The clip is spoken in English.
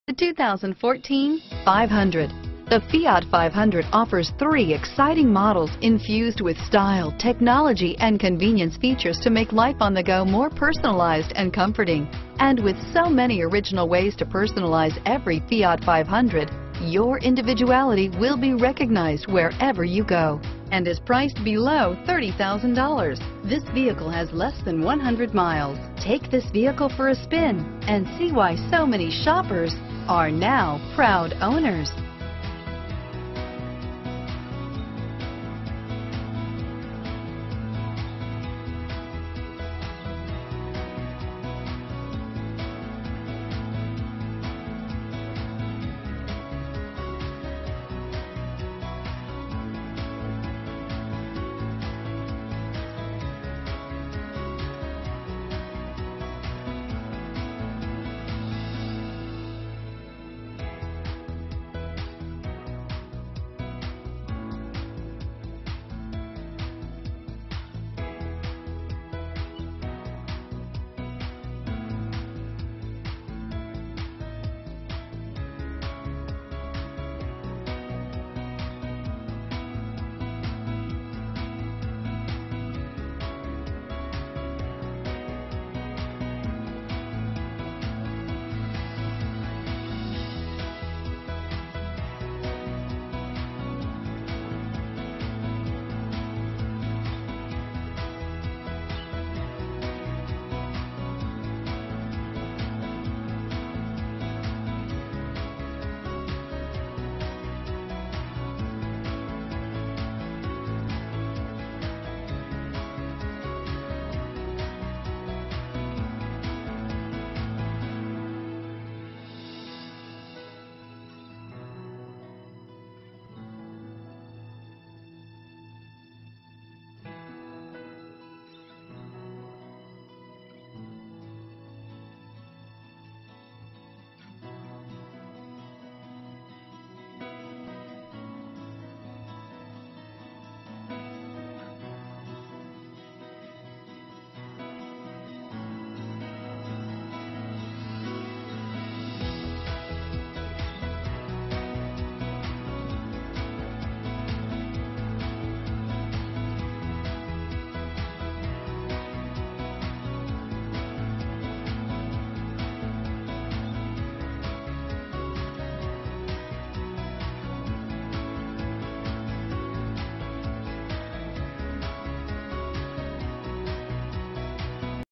The 2014 500. The Fiat 500 offers 3 exciting models infused with style, technology, and convenience features to make life on the go more personalized and comforting. And with so many original ways to personalize every Fiat 500, your individuality will be recognized wherever you go and is priced below $30,000. This vehicle has less than 100 miles. Take this vehicle for a spin and see why so many shoppers are now proud owners.